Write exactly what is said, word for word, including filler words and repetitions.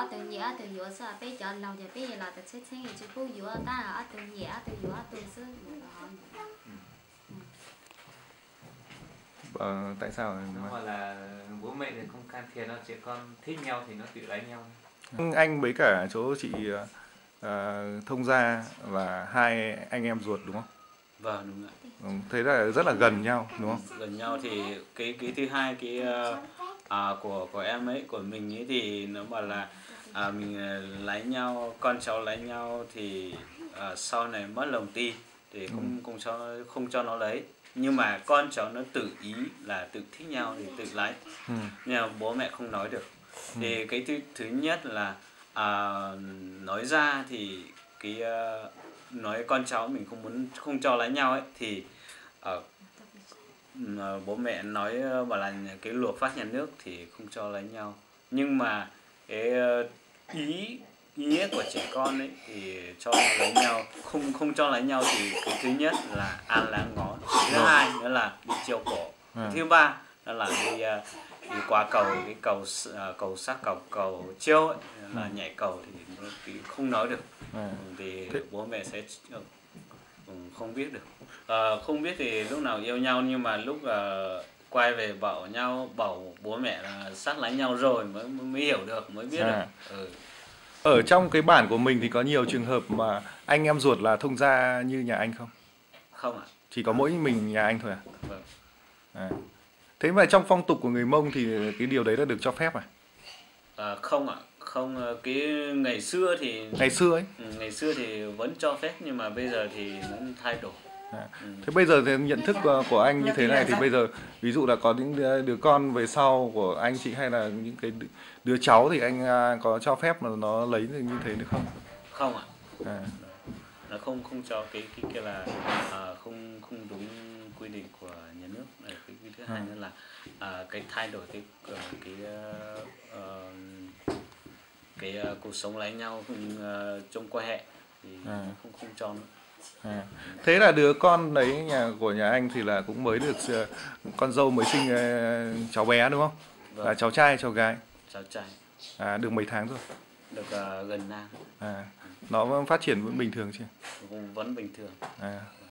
ở từ nhẹ từ yếu sao bây giờ lâu giờ bây giờ là từ chết chết chỉ có yếu ta là ở từ nhẹ từ yếu từ sữa Ờ, tại sao? Hoặc là bố mẹ thì không can thiệp, nó trẻ con thích nhau thì nó tự lấy nhau. Anh với cả chỗ chị uh, Thông Gia và hai anh em ruột đúng không? Vâng, đúng ạ. Ừ, thế là rất là gần nhau đúng không? Gần nhau thì cái cái thứ hai cái uh, à, của của em ấy, của mình ấy thì nó bảo là à, mình lấy nhau, con cháu lấy nhau thì à, sau này mất lòng tin thì không Ừ. không cho không cho nó lấy, nhưng mà con cháu nó tự ý là tự thích nhau thì tự lấy. Ừ. Nhưng mà bố mẹ không nói được. Ừ. Thì cái thứ thứ nhất là à, nói ra thì cái uh, nói con cháu mình không muốn không cho lấy nhau ấy thì uh, bố mẹ nói bảo là cái luật pháp nhà nước thì không cho lấy nhau, nhưng mà cái ý ý nghĩa của trẻ con ấy thì cho lấy nhau, không không cho lấy nhau thì cái thứ nhất là ăn lá ngón, thứ hai nữa là đi treo cổ, À. thứ ba đó là đi đi qua cầu, cái cầu cầu sắt cầu cầu treo ấy, là Ừ. nhảy cầu thì, thì không nói được. À. Thì bố mẹ sẽ không biết được. À, không biết thì lúc nào yêu nhau, nhưng mà lúc uh, quay về bảo nhau, bảo bố mẹ là sát lấy nhau rồi mới mới hiểu được, mới biết À. được. Ừ. Ở trong cái bản của mình thì có nhiều trường hợp mà anh em ruột là thông gia như nhà anh không? Không ạ. Chỉ có mỗi mình nhà anh thôi à? Vâng. À. Thế mà trong phong tục của người Mông thì cái điều đấy là được cho phép à? À, không ạ. Không, cái ngày xưa thì ngày xưa ấy ngày xưa thì vẫn cho phép, nhưng mà bây giờ thì nó thay đổi. À. Ừ. Thế bây giờ thì nhận thức của anh như thế này thì bây giờ ví dụ là có những đứa con về sau của anh chị hay là những cái đứa cháu thì anh có cho phép mà nó lấy như thế được không? Không ạ. À. Nó không không cho cái cái kia là à, không không đúng quy định của nhà nước. Cái, cái thứ hai nữa là à, cái thay đổi cái cái cái, uh, cái uh, cuộc sống lấy nhau uh, trong quan hệ thì à. không không cho nữa. À. Thế là đứa con đấy nhà của nhà anh thì là cũng mới được, con dâu mới sinh cháu bé đúng không? Vâng. Là cháu trai cháu gái? Cháu trai. À, được mấy tháng rồi? Được uh, gần năm. À, nó phát triển vẫn bình thường chưa? Cũng vẫn bình thường. À.